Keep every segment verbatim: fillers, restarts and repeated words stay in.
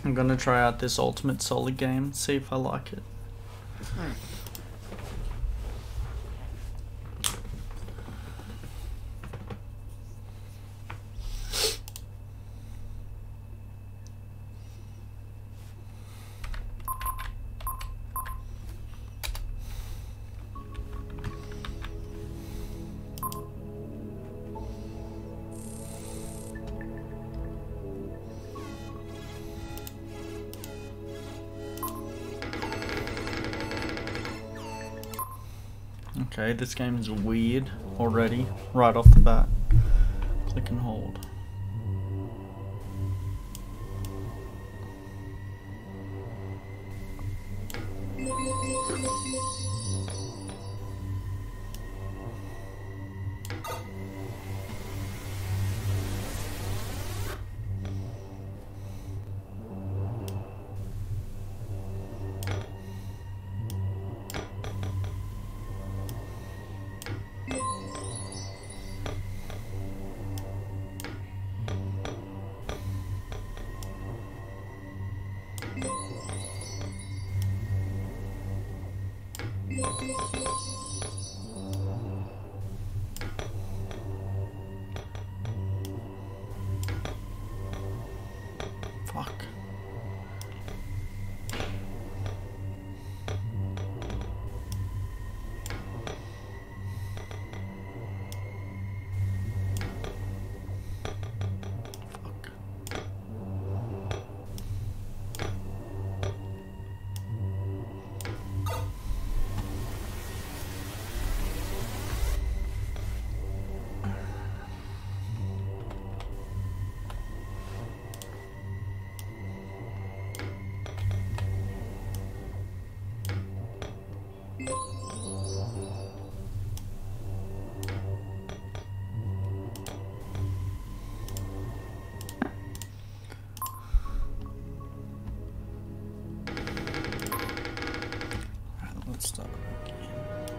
I'm gonna try out this ultimate solid game, see if I like it. Hmm. Okay, this game is weird already, right off the bat. Click and hold. Fuck. Let's start again.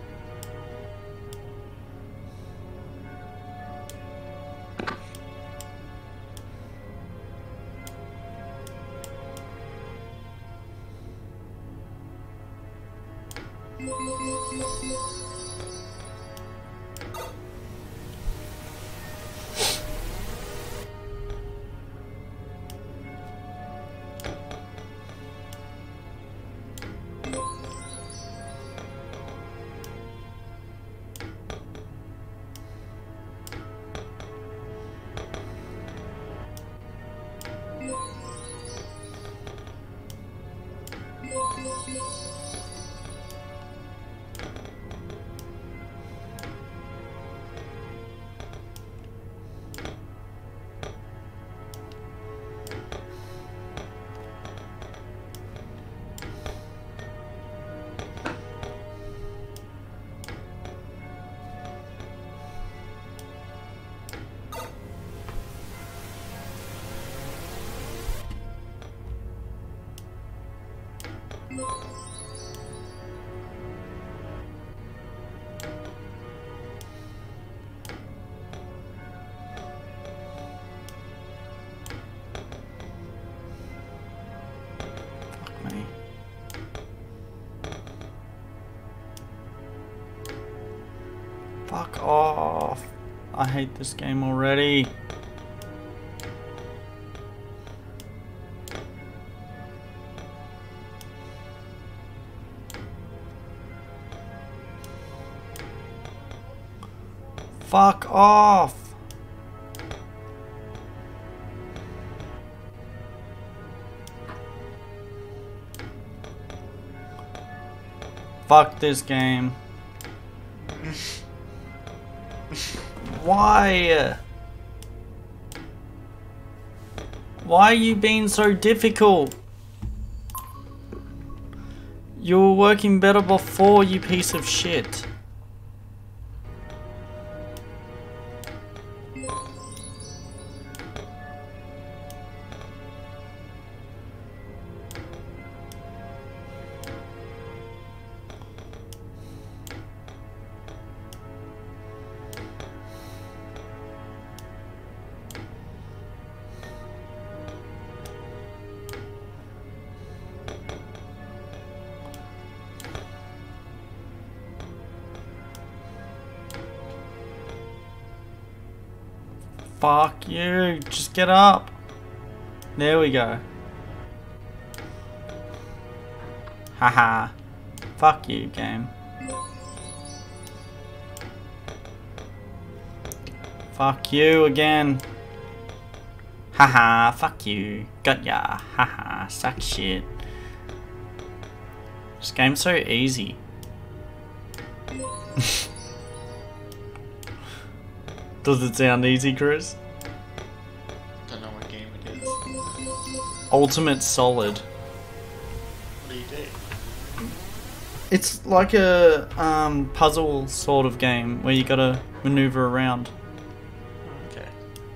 Fuck me. Fuck off. I hate this game already. Fuck off. Fuck this game. Why? Why are you being so difficult? You were working better before, you piece of shit. Fuck you. Just get up. There we go. Haha. Fuck you, game. Fuck you again. Haha, fuck you. Got ya. Haha, suck shit. This game's so easy. Does it sound easy, Chris? Don't know what game it is. Ultimate Solid. What do you do? It's like a um, puzzle sort of game where you gotta maneuver around. Okay.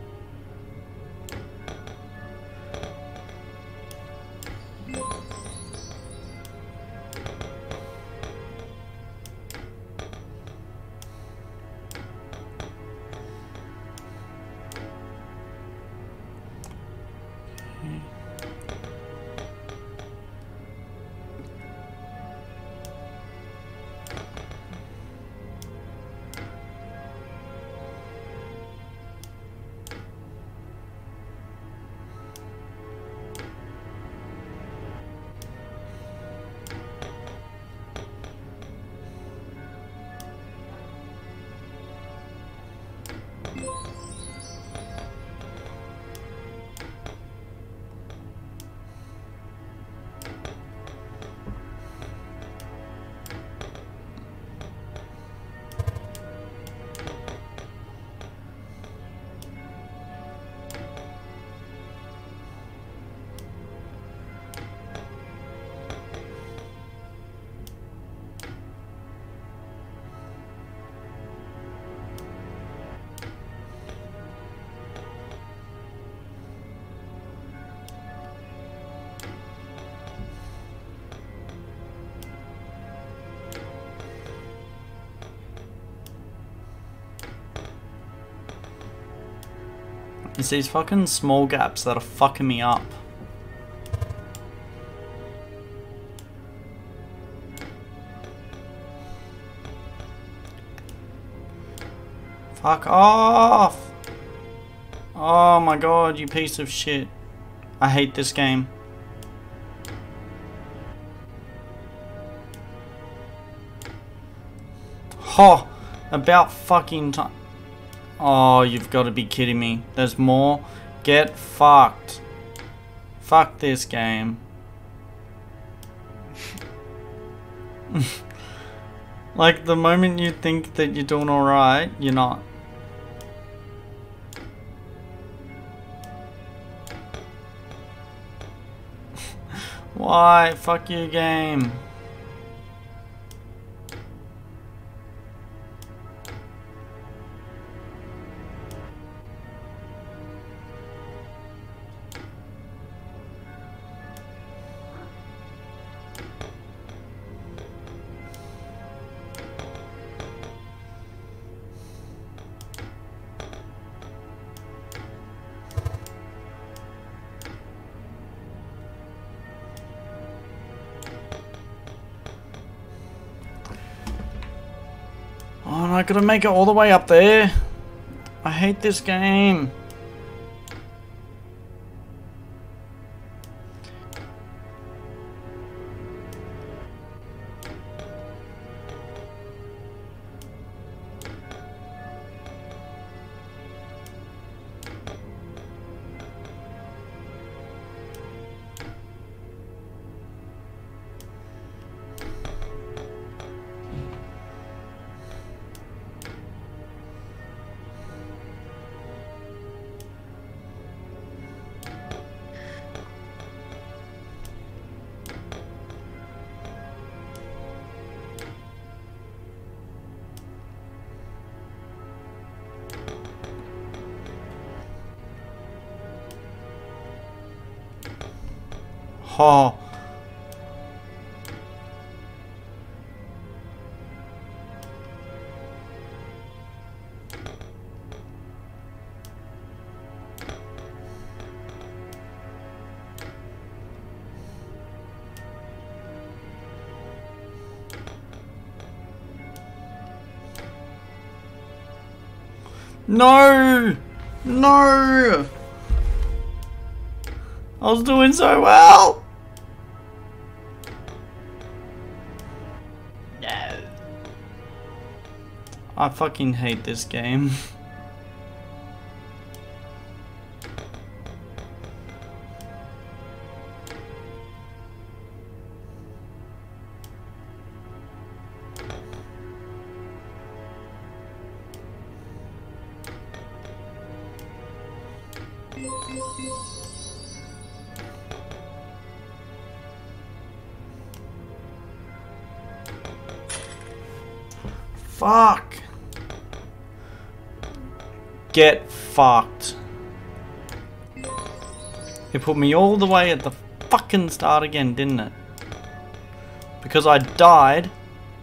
It's these fucking small gaps that are fucking me up. Fuck off! Oh my god, you piece of shit. I hate this game. Oh, about fucking time. Oh, you've got to be kidding me. There's more? Get fucked. Fuck this game. Like, the moment you think that you're doing alright, you're not. Why? Fuck you, game. Oh, and I gotta make it all the way up there. I hate this game. Oh. No! No! I was doing so well! No. I fucking hate this game. Fuck. Get fucked. It put me all the way at the fucking start again, didn't it? Because I died.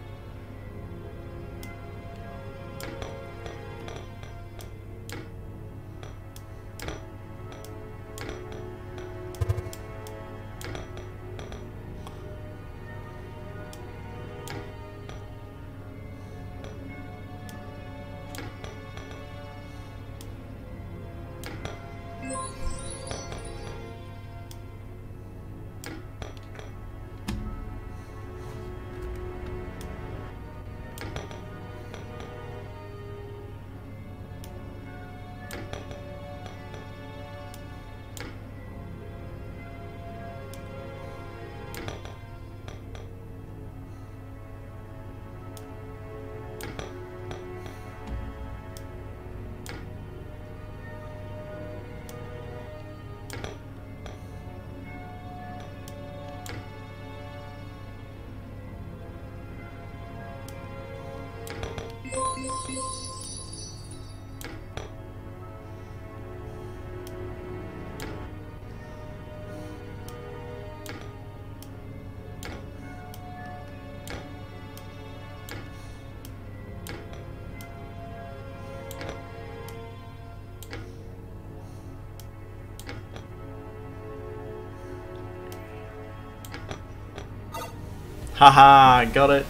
Haha, got it.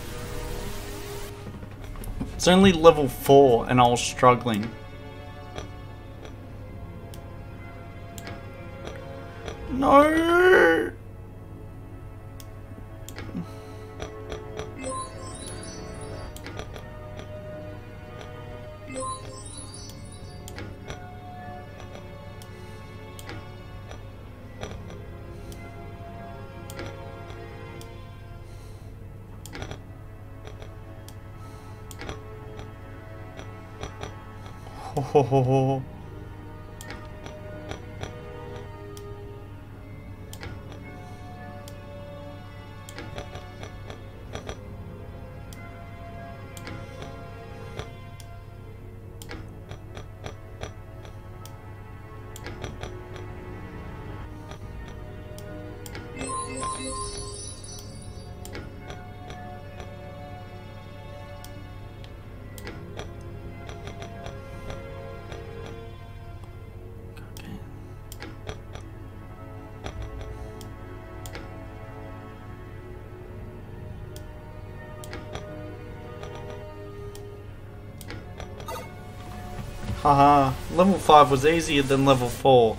It's only level four and I was struggling. No! Ho ho ho ho. Haha, level five was easier than level four.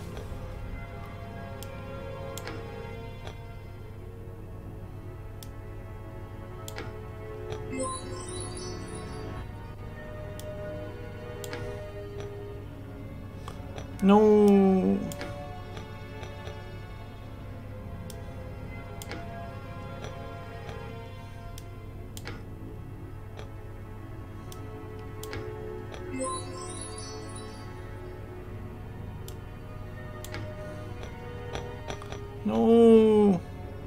No. No.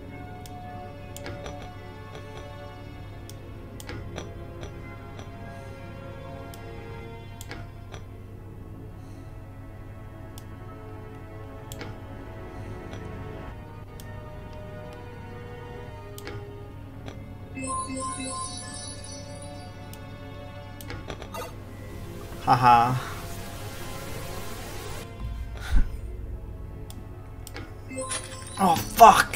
Haha. Oh fuck.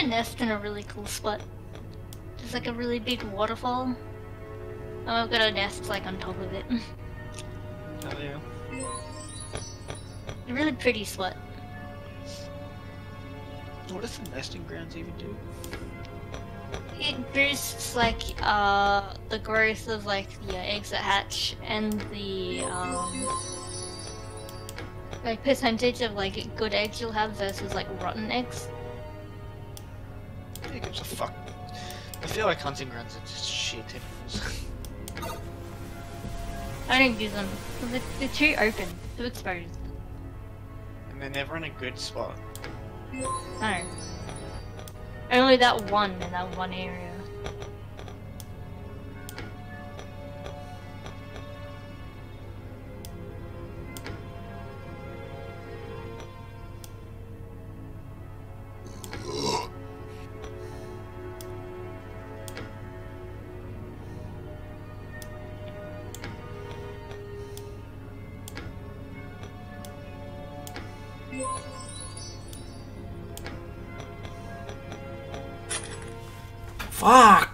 nest in a really cool spot. There's like a really big waterfall. Oh, I've got a nest like on top of it. Oh yeah. A really pretty spot. What does the nesting grounds even do? It boosts like uh the growth of like the uh, eggs that hatch and the um like percentage of like good eggs you'll have versus like rotten eggs. Who gives a fuck? I feel like hunting grounds are just shit animals. I don't use them because they're, they're too open, too exposed. And they're never in a good spot. No. Only that one in that one area. Fuck!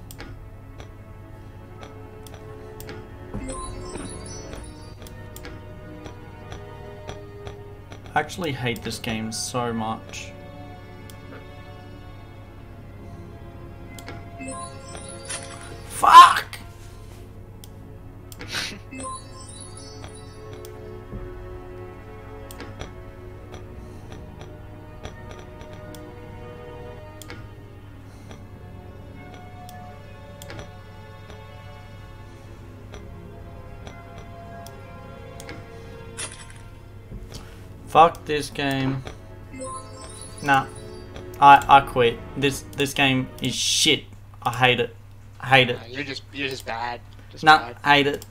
I actually hate this game so much. Fuck! Fuck this game. Nah. I I quit. This this game is shit. I hate it. I hate it. Nah, you're just you're just bad. Just Nah, bad. hate it.